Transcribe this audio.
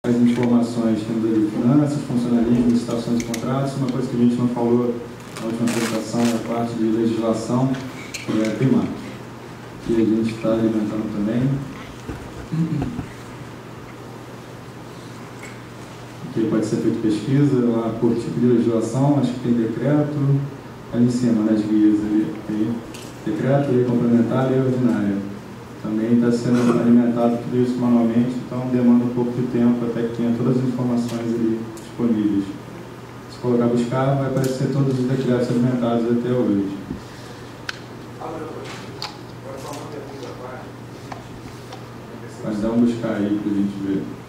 As informações, temos ali finanças, funcionalismo, licitações e contratos. Uma coisa que a gente não falou na última apresentação é a parte de legislação, que é a primária, que a gente está alimentando também. Que pode ser feita pesquisa lá por tipo de legislação, acho que tem decreto, ali em cima, nas guias ali, tem decreto, lei complementar e lei ordinária. Também está sendo alimentado tudo isso manualmente, então demanda um pouco de tempo até que tenha todas as informações ali disponíveis. Se colocar buscar, vai aparecer todos os decretos alimentados até hoje. Mas dá um buscar aí para a gente ver.